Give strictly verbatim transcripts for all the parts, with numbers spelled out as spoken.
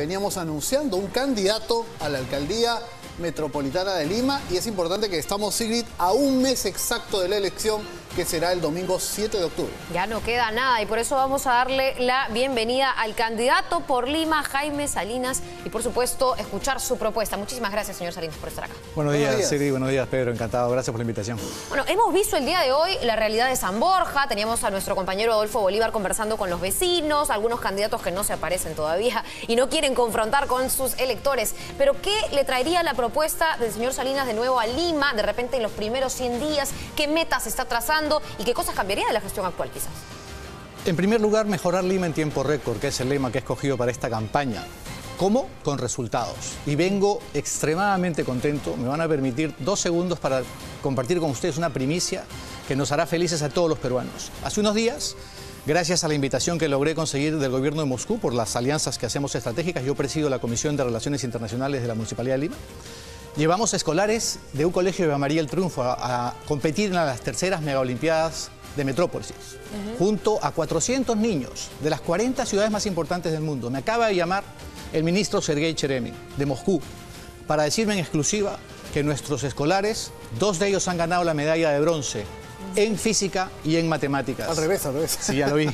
veníamos anunciando un candidato a la alcaldía metropolitana de Lima, y es importante que estamos, Sigrid, a un mes exacto de la elección, que será el domingo siete de octubre. Ya no queda nada y por eso vamos a darle la bienvenida al candidato por Lima, Jaime Salinas, y por supuesto escuchar su propuesta. Muchísimas gracias, señor Salinas, por estar acá. Buenos días, días. Sigrid, buenos días, Pedro, encantado, gracias por la invitación. Bueno, hemos visto el día de hoy la realidad de San Borja, teníamos a nuestro compañero Adolfo Bolívar conversando con los vecinos, algunos candidatos que no se aparecen todavía y no quieren confrontar con sus electores, pero ¿qué le traería la propuesta del señor Salinas de nuevo a Lima, de repente en los primeros cien días? ¿Qué metas está trazando y qué cosas cambiaría de la gestión actual quizás? En primer lugar, mejorar Lima en tiempo récord, que es el lema que he escogido para esta campaña. ¿Cómo? Con resultados. Y vengo extremadamente contento. Me van a permitir dos segundos para compartir con ustedes una primicia que nos hará felices a todos los peruanos. Hace unos días, gracias a la invitación que logré conseguir del gobierno de Moscú por las alianzas que hacemos estratégicas, yo presido la Comisión de Relaciones Internacionales de la Municipalidad de Lima. Llevamos escolares de un colegio de María el Triunfo a, a competir en las terceras megaolimpiadas de Metrópolis, uh-huh. junto a cuatrocientos niños de las cuarenta ciudades más importantes del mundo. Me acaba de llamar el ministro Sergei Cheremin de Moscú para decirme en exclusiva que nuestros escolares, dos de ellos han ganado la medalla de bronce en física y en matemáticas. Al revés, al revés. Sí, ya lo vi.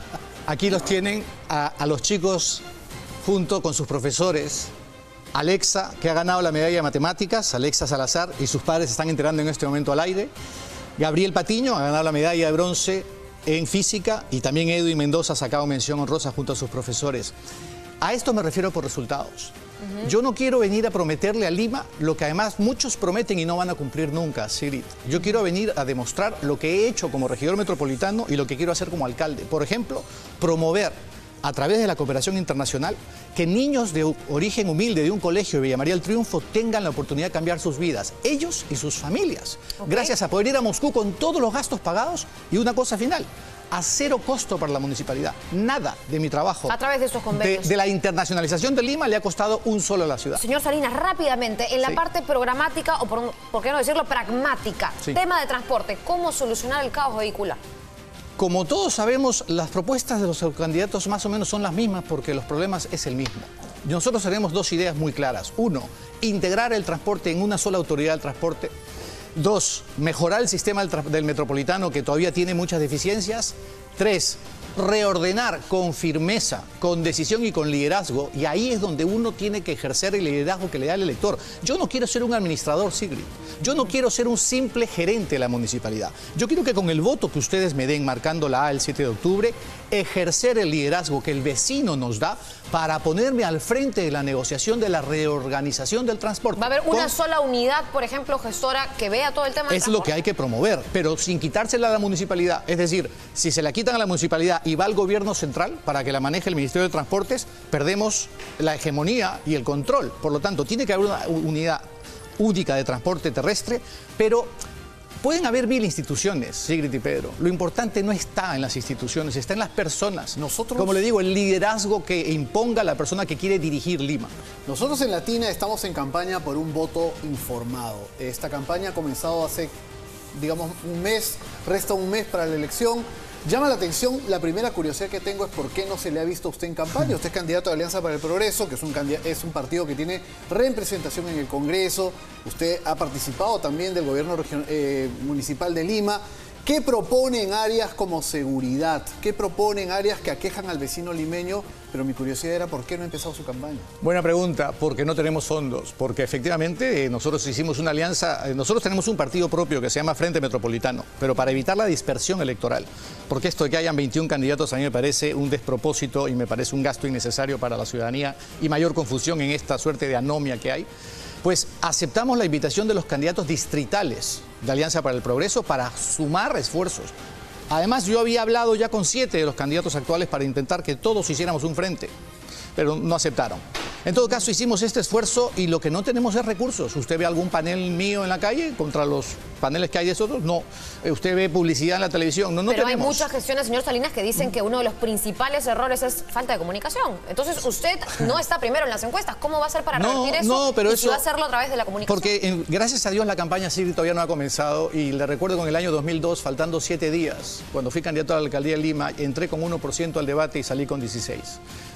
Aquí los tienen a, a los chicos junto con sus profesores. Alexa, que ha ganado la medalla de matemáticas, Alexa Salazar, y sus padres se están enterando en este momento al aire. Gabriel Patiño ha ganado la medalla de bronce en física, y también Edwin Mendoza ha sacado mención honrosa junto a sus profesores. A esto me refiero por resultados. Uh-huh. Yo no quiero venir a prometerle a Lima lo que además muchos prometen y no van a cumplir nunca, Sigrid. Yo quiero venir a demostrar lo que he hecho como regidor metropolitano y lo que quiero hacer como alcalde. Por ejemplo, promover a través de la cooperación internacional, que niños de origen humilde de un colegio de Villa María el Triunfo tengan la oportunidad de cambiar sus vidas, ellos y sus familias, okay. gracias a poder ir a Moscú con todos los gastos pagados y una cosa final, a cero costo para la municipalidad. Nada de mi trabajo, a través de estos convenios, de, de la internacionalización de Lima, le ha costado un solo a la ciudad. Señor Salinas, rápidamente, en la sí. parte programática, o por, por qué no decirlo, pragmática, sí. tema de transporte, ¿cómo solucionar el caos vehicular? Como todos sabemos, las propuestas de los candidatos más o menos son las mismas porque los problemas es el mismo. Nosotros tenemos dos ideas muy claras. Uno, integrar el transporte en una sola autoridad del transporte. Dos, mejorar el sistema del, del metropolitano, que todavía tiene muchas deficiencias. Tres, reordenar con firmeza, con decisión y con liderazgo, y ahí es donde uno tiene que ejercer el liderazgo que le da el elector. Yo no quiero ser un administrador, Sigrid. Yo no quiero ser un simple gerente de la municipalidad. Yo quiero que con el voto que ustedes me den marcando la A el siete de octubre, ejercer el liderazgo que el vecino nos da para ponerme al frente de la negociación de la reorganización del transporte. ¿Va a haber una con... sola unidad, por ejemplo, gestora, que vea todo el tema del Es lo que hay que promover, pero sin quitársela a la municipalidad. Es decir, si se la quitan a la municipalidad y va al gobierno central para que la maneje el Ministerio de Transportes, perdemos la hegemonía y el control. Por lo tanto, tiene que haber una unidad única de transporte terrestre, pero pueden haber mil instituciones, Sigrid y Pedro. Lo importante no está en las instituciones, está en las personas. Nosotros, como le digo, el liderazgo que imponga la persona que quiere dirigir Lima. Nosotros en Latina estamos en campaña por un voto informado. Esta campaña ha comenzado hace, digamos, un mes, resta un mes para la elección. Llama la atención, la primera curiosidad que tengo es por qué no se le ha visto a usted en campaña. Usted es candidato de Alianza para el Progreso, que es un, es un partido que tiene representación en el Congreso. Usted ha participado también del gobierno region, eh, municipal de Lima. ¿Qué propone en áreas como seguridad? ¿Qué propone en áreas que aquejan al vecino limeño? Pero mi curiosidad era por qué no ha empezado su campaña. Buena pregunta, porque no tenemos fondos, porque efectivamente eh, nosotros hicimos una alianza, eh, nosotros tenemos un partido propio que se llama Frente Metropolitano, pero para evitar la dispersión electoral, porque esto de que hayan veintiún candidatos a mí me parece un despropósito y me parece un gasto innecesario para la ciudadanía y mayor confusión en esta suerte de anomia que hay, pues aceptamos la invitación de los candidatos distritales de Alianza para el Progreso para sumar esfuerzos. Además, yo había hablado ya con siete de los candidatos actuales para intentar que todos hiciéramos un frente, pero no aceptaron. En todo caso, hicimos este esfuerzo y lo que no tenemos es recursos. ¿Usted ve algún panel mío en la calle contra los paneles que hay de esos? No. ¿Usted ve publicidad en la televisión? No, no Pero tenemos. Hay muchas gestiones, señor Salinas, que dicen que uno de los principales errores es falta de comunicación. Entonces, usted no está primero en las encuestas. ¿Cómo va a hacer para no, revertir eso? No, pero y eso... si va a hacerlo a través de la comunicación. Porque, en, gracias a Dios, la campaña Sigrid todavía no ha comenzado. Y le recuerdo con el año dos mil dos, faltando siete días, cuando fui candidato a la alcaldía de Lima, entré con uno por ciento al debate y salí con dieciséis.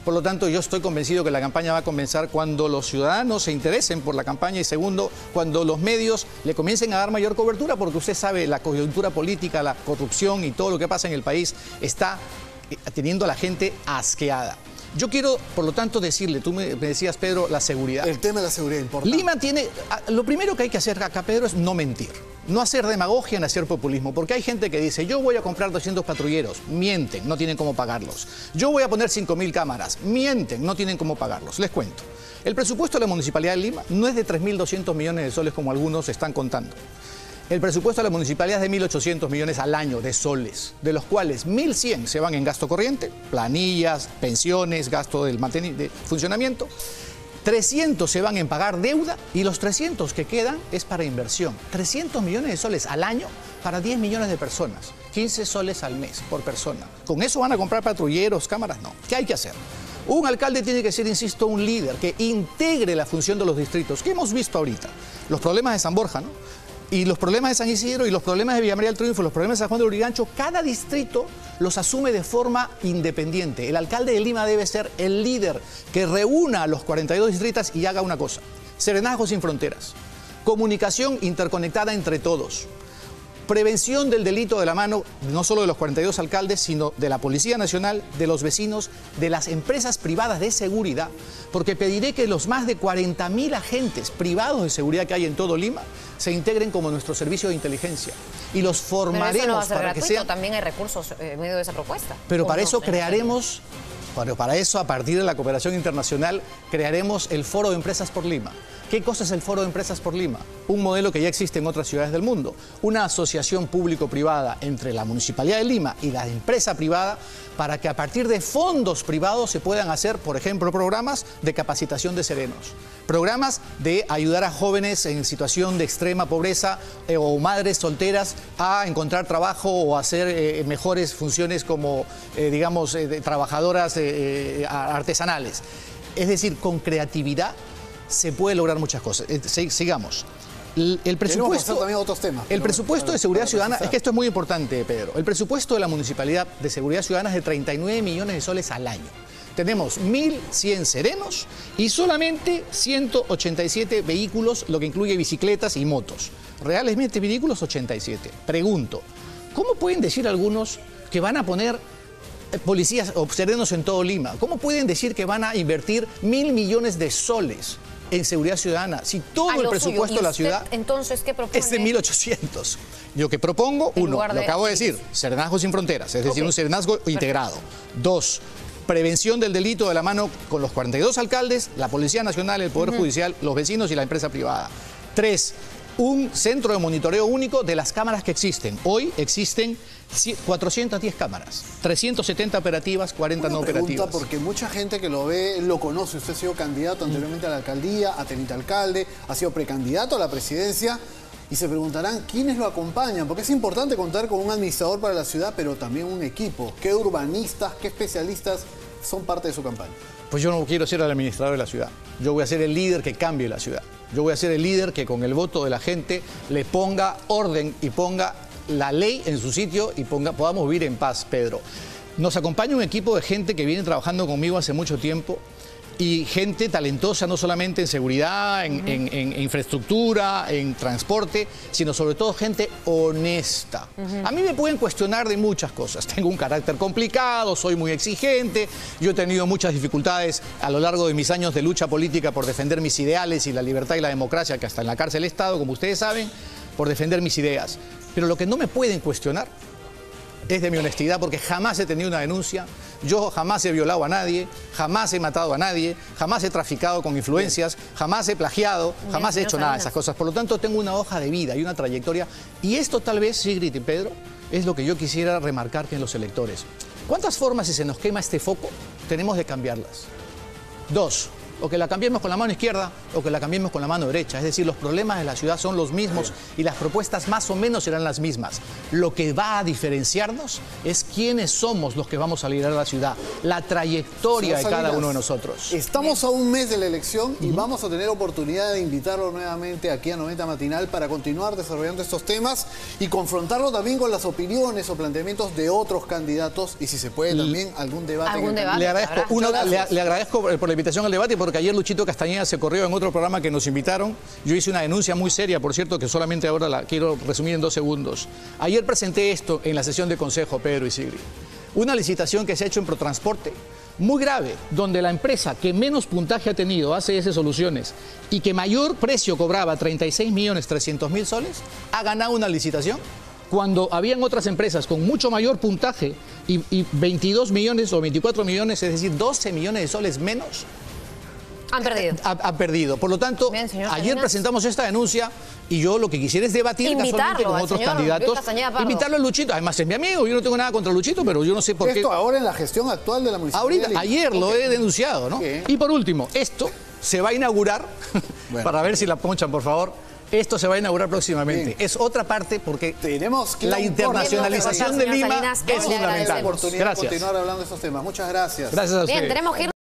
Por lo tanto, yo estoy convencido que la campaña va a comenzar cuando los ciudadanos se interesen por la campaña y segundo, cuando los medios le comiencen a dar mayor cobertura, porque usted sabe, la coyuntura política, la corrupción y todo lo que pasa en el país está teniendo a la gente asqueada. Yo quiero, por lo tanto, decirle, tú me decías, Pedro, la seguridad. El tema de la seguridad es importante. Lima tiene, lo primero que hay que hacer acá, Pedro, es no mentir. No hacer demagogia ni hacer populismo, porque hay gente que dice, yo voy a comprar doscientos patrulleros, mienten, no tienen cómo pagarlos. Yo voy a poner cinco mil cámaras, mienten, no tienen cómo pagarlos. Les cuento, el presupuesto de la Municipalidad de Lima no es de tres mil doscientos millones de soles como algunos están contando. El presupuesto de la Municipalidad es de mil ochocientos millones al año de soles, de los cuales mil cien se van en gasto corriente, planillas, pensiones, gasto del de funcionamiento. trescientos se van en pagar deuda y los trescientos que quedan es para inversión. trescientos millones de soles al año para diez millones de personas. quince soles al mes por persona. ¿Con eso van a comprar patrulleros, cámaras? No. ¿Qué hay que hacer? Un alcalde tiene que ser, insisto, un líder que integre la función de los distritos. ¿Qué hemos visto ahorita? Los problemas de San Borja, ¿no? Y los problemas de San Isidro y los problemas de Villa María del Triunfo, los problemas de San Juan de Lurigancho, cada distrito los asume de forma independiente. El alcalde de Lima debe ser el líder que reúna a los cuarenta y dos distritos y haga una cosa: serenazgo sin fronteras, comunicación interconectada entre todos, prevención del delito de la mano no solo de los cuarenta y dos alcaldes, sino de la Policía Nacional, de los vecinos, de las empresas privadas de seguridad, porque pediré que los más de cuarenta mil agentes privados de seguridad que hay en todo Lima se integren como nuestro servicio de inteligencia y los formaremos. Pero eso no va a ser para gratuito, que sean... también hay recursos en medio de esa propuesta. Pero para no? eso crearemos... Bueno, para eso, a partir de la cooperación internacional, crearemos el Foro de Empresas por Lima. ¿Qué cosa es el Foro de Empresas por Lima? Un modelo que ya existe en otras ciudades del mundo. Una asociación público-privada entre la Municipalidad de Lima y la empresa privada para que a partir de fondos privados se puedan hacer, por ejemplo, programas de capacitación de serenos. Programas de ayudar a jóvenes en situación de extrema pobreza eh, o madres solteras a encontrar trabajo o hacer eh, mejores funciones como, eh, digamos, eh, de trabajadoras eh, artesanales. Es decir, con creatividad se puede lograr muchas cosas. Eh, sigamos. El, el presupuesto, también otros temas, el presupuesto para, de seguridad para ciudadana, precisar. es que esto es muy importante, Pedro. El presupuesto de la Municipalidad de Seguridad Ciudadana es de treinta y nueve millones de soles al año. Tenemos mil cien serenos y solamente ciento ochenta y siete vehículos, lo que incluye bicicletas y motos. Realmente vehículos ochenta y siete. Pregunto, ¿cómo pueden decir algunos que van a poner policías o serenos en todo Lima? ¿Cómo pueden decir que van a invertir mil millones de soles en seguridad ciudadana si todo el presupuesto de la ciudad entonces, ¿qué propone? es de mil ochocientos? Yo que propongo, uno, lo acabo de decir, serenazgo sin fronteras, es decir, okay, un serenazgo integrado. Dos, prevención del delito de la mano con los cuarenta y dos alcaldes, la Policía Nacional, el Poder uh-huh. Judicial, los vecinos y la empresa privada. Tres, un centro de monitoreo único de las cámaras que existen. Hoy existen cuatrocientas diez cámaras, trescientas setenta operativas, cuarenta no operativas. Porque mucha gente que lo ve, lo conoce. Usted ha sido candidato anteriormente a la alcaldía, a teniente alcalde, ha sido precandidato a la presidencia. Y se preguntarán quiénes lo acompañan, porque es importante contar con un administrador para la ciudad, pero también un equipo. ¿Qué urbanistas, qué especialistas son parte de su campaña? Pues yo no quiero ser el administrador de la ciudad. Yo voy a ser el líder que cambie la ciudad. Yo voy a ser el líder que con el voto de la gente le ponga orden y ponga la ley en su sitio y ponga, podamos vivir en paz, Pedro. Nos acompaña un equipo de gente que viene trabajando conmigo hace mucho tiempo. Y gente talentosa no solamente en seguridad, en, uh-huh. en, en, en infraestructura, en transporte, sino sobre todo gente honesta. Uh-huh. A mí me pueden cuestionar de muchas cosas. Tengo un carácter complicado, soy muy exigente, yo he tenido muchas dificultades a lo largo de mis años de lucha política por defender mis ideales y la libertad y la democracia, que hasta en la cárcel he estado, como ustedes saben, por defender mis ideas. Pero lo que no me pueden cuestionar es de mi honestidad, porque jamás he tenido una denuncia, yo jamás he violado a nadie, jamás he matado a nadie, jamás he traficado con influencias, jamás he plagiado, jamás he hecho nada de esas cosas. Por lo tanto, tengo una hoja de vida y una trayectoria. Y esto tal vez, Sigrid y Pedro, es lo que yo quisiera remarcar que en los electores. ¿Cuántas formas, si se nos quema este foco, tenemos de cambiarlas? Dos, o que la cambiemos con la mano izquierda o que la cambiemos con la mano derecha. Es decir, los problemas de la ciudad son los mismos y las propuestas más o menos serán las mismas. Lo que va a diferenciarnos es quiénes somos los que vamos a liderar la ciudad, la trayectoria de cada uno de nosotros. Estamos a un mes de la elección y uh-huh. vamos a tener oportunidad de invitarlo nuevamente aquí a noventa Matinal para continuar desarrollando estos temas y confrontarlo también con las opiniones o planteamientos de otros candidatos y si se puede también algún debate. ¿Algún debate? Le agradezco, uno, le, le agradezco por la invitación al debate porque ayer Luchito Castañeda se corrió en otro programa que nos invitaron. Yo hice una denuncia muy seria, por cierto, que solamente ahora la quiero resumir en dos segundos. Ayer presenté esto en la sesión de consejo, Pedro y Sigrid. Una licitación que se ha hecho en Protransporte, muy grave, donde la empresa que menos puntaje ha tenido, A C S Soluciones, y que mayor precio cobraba, treinta y seis millones trescientos mil soles, ha ganado una licitación cuando habían otras empresas con mucho mayor puntaje y, y veintidós millones o veinticuatro millones, es decir, doce millones de soles menos. Han perdido. Ha, ha perdido. Por lo tanto, Bien, ayer Salinas. presentamos esta denuncia y yo lo que quisiera es debatir Invitarlo casualmente con otros candidatos. Invitarlo a Luchito. Además es mi amigo, yo no tengo nada contra Luchito, pero yo no sé por esto qué. Esto ahora en la gestión actual de la municipalidad. Ahorita, ayer okay. lo he denunciado, ¿no? Okay. Y por último, esto se va a inaugurar, bueno, para ver si la ponchan, por favor. Esto se va a inaugurar próximamente. Bien. Es otra parte porque tenemos que la internacionalización de Lima Salinas, es fundamental. Oportunidad gracias. de continuar hablando de estos temas. Muchas gracias. Gracias a ustedes. Bien, tenemos que ir